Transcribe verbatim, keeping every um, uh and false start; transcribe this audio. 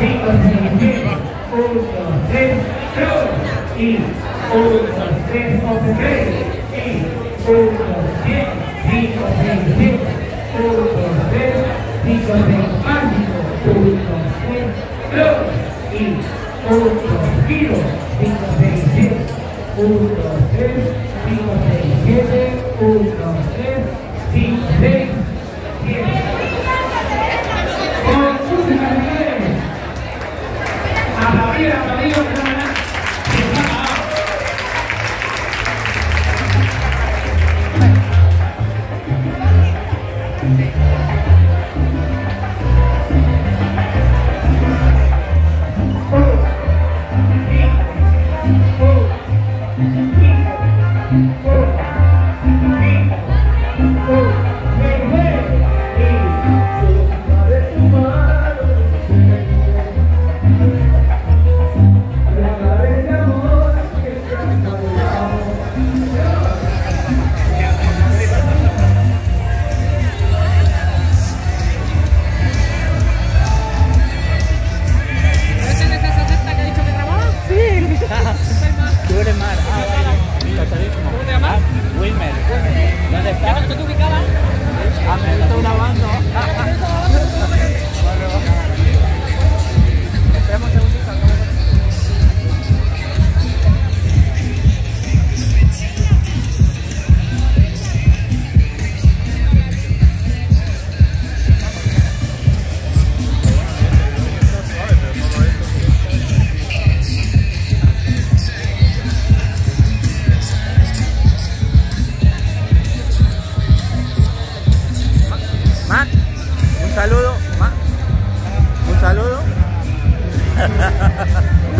cinco, seis, siete, uno, dos, tres, y uno, dos, tres, open play, y uno, dos, tres, cinco, seis, siete, uno, dos, tres, cinco, seis, mágico, uno, dos, tres, y uno, dos, giro, cinco, seis, siete, uno, dos, tres, cinco, seis, siete, uno, dos, tres, cinco, seis, siete. Con música de nivel. Aplaudir, aplaudir, aplaudir. Un saludo, Ma. Un saludo.